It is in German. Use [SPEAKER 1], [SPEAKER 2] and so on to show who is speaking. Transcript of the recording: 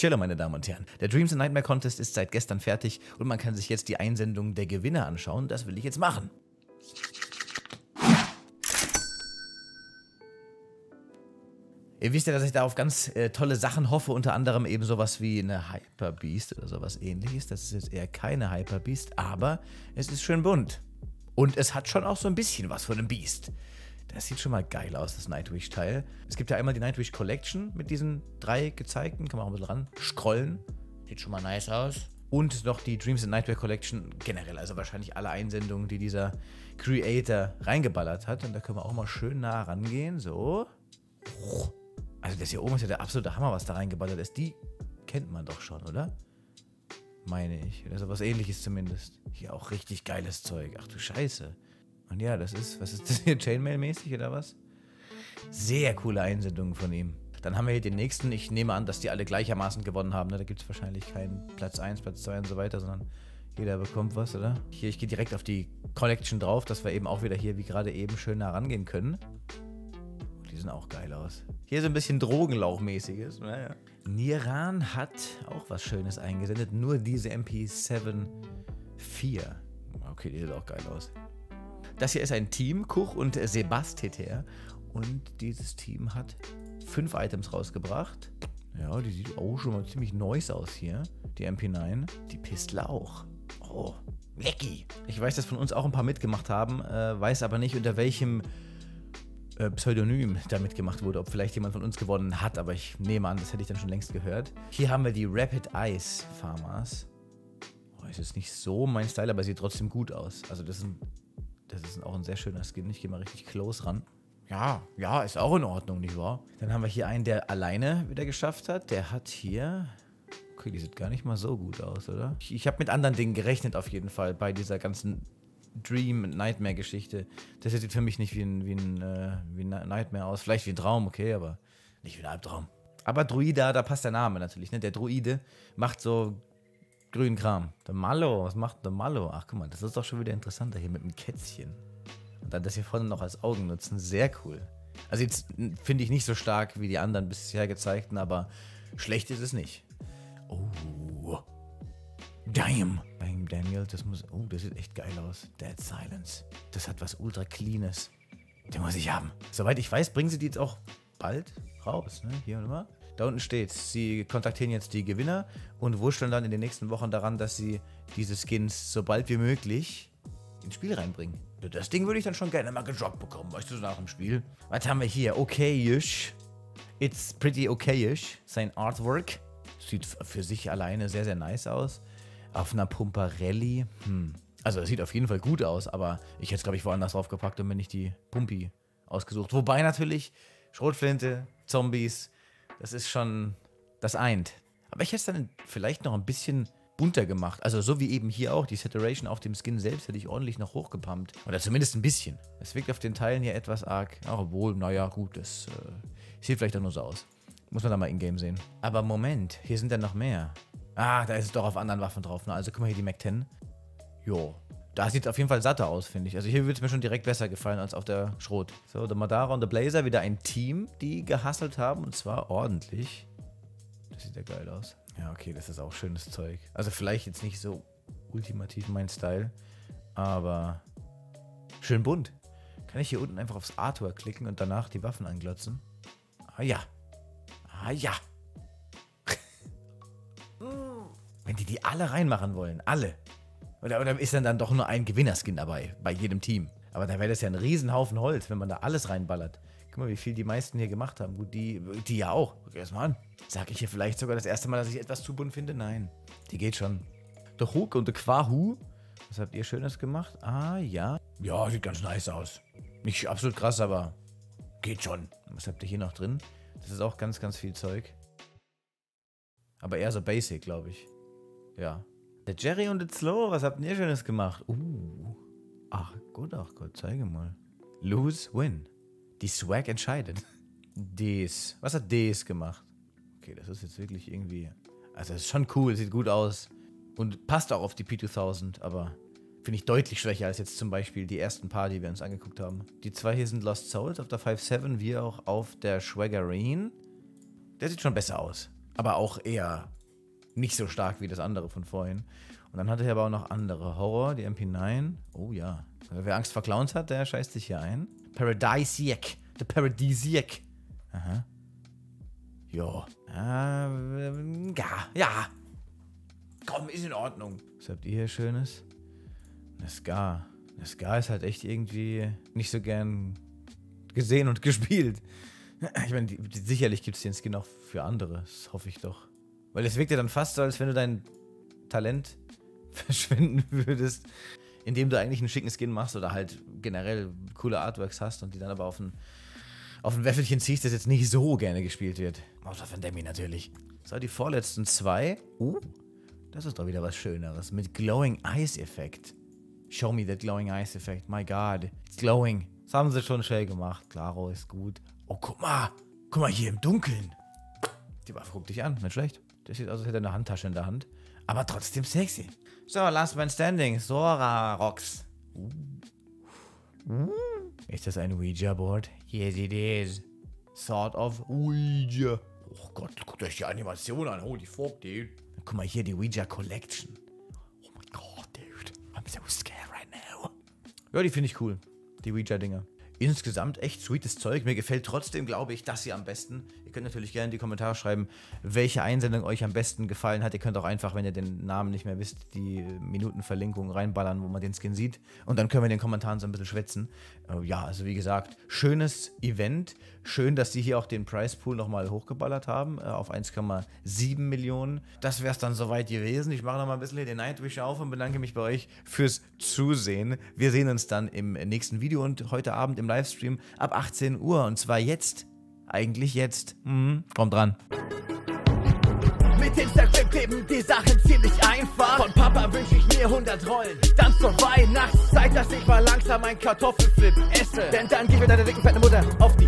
[SPEAKER 1] Cello, meine Damen und Herren. Der Dreams and Nightmare Contest ist seit gestern fertig und man kann sich jetzt die Einsendung der Gewinner anschauen. Das will ich jetzt machen. Ihr wisst ja, dass ich da auf ganz tolle Sachen hoffe, unter anderem eben sowas wie eine Hyper Beast oder sowas ähnliches. Das ist jetzt eher keine Hyper Beast, aber es ist schön bunt. Und es hat schon auch so ein bisschen was von einem Beast. Das sieht schon mal geil aus, das Nightwish-Teil. Es gibt ja einmal die Nightwish Collection mit diesen 3 gezeigten. Kann man auch ein bisschen ran scrollen. Sieht schon mal nice aus. Und noch die Dreams and Nightmare Collection generell. Also wahrscheinlich alle Einsendungen, die dieser Creator reingeballert hat. Und da können wir auch mal schön nah rangehen. So. Also das hier oben ist ja der absolute Hammer, was da reingeballert ist. Die kennt man doch schon, oder? Meine ich. Oder so was Ähnliches zumindest. Hier auch richtig geiles Zeug. Ach du Scheiße. Und ja, das ist, was ist das hier, Chainmail-mäßig oder was? Sehr coole Einsendungen von ihm. Dann haben wir hier den nächsten. Ich nehme an, dass die alle gleichermaßen gewonnen haben. Da gibt es wahrscheinlich keinen Platz 1, Platz 2 und so weiter, sondern jeder bekommt was, oder? Hier, ich gehe direkt auf die Collection drauf, dass wir eben auch wieder hier, wie gerade eben, schön nah rangehen können. Die sehen auch geil aus. Hier so ein bisschen Drogenlauchmäßiges. Naja. Niran hat auch was Schönes eingesendet. Nur diese MP7 4. Okay, die sieht auch geil aus. Das hier ist ein Team, Kuch und Sebasteter. Und dieses Team hat 5 Items rausgebracht. Ja, die sieht auch schon mal ziemlich nice aus hier. Die MP9. Die Pistel auch. Oh, lecky. Ich weiß, dass von uns auch ein paar mitgemacht haben. Weiß aber nicht, unter welchem Pseudonym da mitgemacht wurde. Ob vielleicht jemand von uns gewonnen hat. Aber ich nehme an, das hätte ich dann schon längst gehört. Hier haben wir die Rapid Ice Farmers. Oh, ist jetzt nicht so mein Style, aber sieht trotzdem gut aus. Also das ist auch ein sehr schöner Skin. Ich gehe mal richtig close ran. Ja, ist auch in Ordnung, nicht wahr? Dann haben wir hier einen, der alleine wieder geschafft hat. Der hat hier... Okay, die sieht gar nicht mal so gut aus, oder? Ich habe mit anderen Dingen gerechnet auf jeden Fall bei dieser ganzen Dream-Nightmare-Geschichte. Das hier sieht für mich nicht wie ein Nightmare aus. Vielleicht wie ein Traum, okay, aber nicht wie ein Albtraum. Aber Druida, da passt der Name natürlich, ne? Der Druide macht so grünen Kram. Der Mallow, was macht der Mallow? Ach, guck mal, das ist doch schon wieder interessanter hier mit dem Kätzchen. Und dann das hier vorne noch als Augen nutzen. Sehr cool. Also jetzt finde ich nicht so stark wie die anderen bisher gezeigten, aber schlecht ist es nicht. Oh. Damn. Beim Daniel, das muss... Oh, das sieht echt geil aus. Dead Silence. Das hat was ultra Cleanes. Den muss ich haben. Soweit ich weiß, bringen sie die jetzt auch bald raus, ne? Hier, warte mal. Da unten steht, sie kontaktieren jetzt die Gewinner und wurschteln dann in den nächsten Wochen daran, dass sie diese Skins so bald wie möglich ins Spiel reinbringen. Das Ding würde ich dann schon gerne mal gedroppt bekommen, weißt du, nach dem Spiel. Was haben wir hier? Okayish. It's pretty okayish. Sein Artwork sieht für sich alleine sehr, sehr nice aus. Auf einer Pumperelli. Also es sieht auf jeden Fall gut aus, aber ich hätte es, glaube ich, woanders draufgepackt und mir nicht die Pumpi ausgesucht. Wobei natürlich Schrotflinte, Zombies, das ist schon, das eint. Aber ich hätte es dann vielleicht noch ein bisschen bunter gemacht. Also so wie eben hier auch, die Saturation auf dem Skin selbst hätte ich ordentlich noch hochgepumpt. Oder zumindest ein bisschen. Es wirkt auf den Teilen hier etwas arg. Obwohl, naja, gut, das sieht vielleicht auch nur so aus. Muss man da mal in-game sehen. Aber Moment, hier sind dann noch mehr. Ah, da ist es doch auf anderen Waffen drauf. Ne? Also guck mal hier, die Mac 10. Jo. Da sieht es auf jeden Fall satter aus, finde ich. Also hier würde es mir schon direkt besser gefallen als auf der Schrot. So, der Madara und der Blazer, wieder ein Team, die gehustelt haben. Und zwar ordentlich. Das sieht ja geil aus. Ja, okay, das ist auch schönes Zeug. Also vielleicht jetzt nicht so ultimativ mein Style, aber schön bunt. Kann ich hier unten einfach aufs Artwork klicken und danach die Waffen anglotzen? Ah ja. Ah ja. Wenn die alle reinmachen wollen, alle. Oder ist dann doch nur ein Gewinnerskin dabei, bei jedem Team. Aber da wäre das ja ein Riesenhaufen Holz, wenn man da alles reinballert. Guck mal, wie viel die meisten hier gemacht haben. Gut, die ja auch. Guck erst mal an. Sag ich hier vielleicht sogar das erste Mal, dass ich etwas zu bunt finde? Nein, die geht schon. Der Hook und der Quahu. Was habt ihr Schönes gemacht? Ah, ja. Ja, sieht ganz nice aus. Nicht absolut krass, aber geht schon. Was habt ihr hier noch drin? Das ist auch ganz, ganz viel Zeug. Aber eher so basic, glaube ich. Ja. Der Jerry und der Slow, was habt ihr Schönes gemacht? Ach Gott, zeige mal. Lose, win. Die Swag entscheidet. Des. Was hat Des gemacht? Okay, das ist jetzt wirklich irgendwie... Also, das ist schon cool, sieht gut aus. Und passt auch auf die P2000, aber finde ich deutlich schwächer als jetzt zum Beispiel die ersten paar, die wir uns angeguckt haben. Die 2 hier sind Lost Souls auf der 5.7, wie auch auf der Schwaggerine. Der sieht schon besser aus. Aber auch eher nicht so stark wie das andere von vorhin. Und dann hatte er aber auch noch andere. Horror, die MP9. Oh ja. Wer Angst vor Clowns hat, der scheißt sich hier ein. Paradisiac. The Paradisiac. Aha. Jo. Ja. Komm, ist in Ordnung. Was habt ihr hier Schönes? Eine Scar. Eine Scar ist halt echt irgendwie nicht so gern gesehen und gespielt. Ich meine, sicherlich gibt es den Skin auch für andere. Das hoffe ich doch. Weil es wirkt ja dann fast so, als wenn du dein Talent verschwenden würdest, indem du eigentlich einen schicken Skin machst oder halt generell coole Artworks hast und die dann aber auf ein Wäffelchen ziehst, das jetzt nicht so gerne gespielt wird. Außer von Demi natürlich. So, die vorletzten 2. Das ist doch wieder was Schöneres. Mit Glowing Eyes Effekt. Show me that Glowing Eyes Effekt. My God. It's glowing. Das haben sie schon schnell gemacht. Klaro ist gut. Oh, guck mal. Guck mal hier im Dunkeln. Die Waffe guckt dich an. Nicht schlecht. Das sieht aus, als hätte er eine Handtasche in der Hand. Aber trotzdem sexy. So, Last Man Standing. Sora Rocks. Ist das ein Ouija-Board? Yes, it is. Sort of Ouija. Oh Gott, guckt euch die Animation an. Holy fuck, dude. Guck mal hier, die Ouija Collection. Oh mein Gott, dude. I'm so scared right now. Ja, die finde ich cool. Die Ouija-Dinger. Insgesamt echt sweetes Zeug. Mir gefällt trotzdem, glaube ich, das hier am besten. Ihr könnt natürlich gerne in die Kommentare schreiben, welche Einsendung euch am besten gefallen hat. Ihr könnt auch einfach, wenn ihr den Namen nicht mehr wisst, die Minutenverlinkung reinballern, wo man den Skin sieht. Und dann können wir in den Kommentaren so ein bisschen schwätzen. Ja, also wie gesagt, schönes Event. Schön, dass sie hier auch den Price Pool nochmal hochgeballert haben auf 1,7 Millionen. Das wäre es dann soweit gewesen. Ich mache nochmal ein bisschen hier den Nightwish auf und bedanke mich bei euch fürs Zusehen. Wir sehen uns dann im nächsten Video und heute Abend im Livestream ab 18 Uhr. Und zwar jetzt. Eigentlich jetzt. Kommt dran.
[SPEAKER 2] Mit Instagram kleben die Sachen ziemlich einfach. Von Papa wünsche ich mir 100 Rollen. Dann zur Weihnachtszeit, dass ich mal langsam ein Kartoffelflip esse. Denn dann gibt mir deine dicken fette Mutter auf die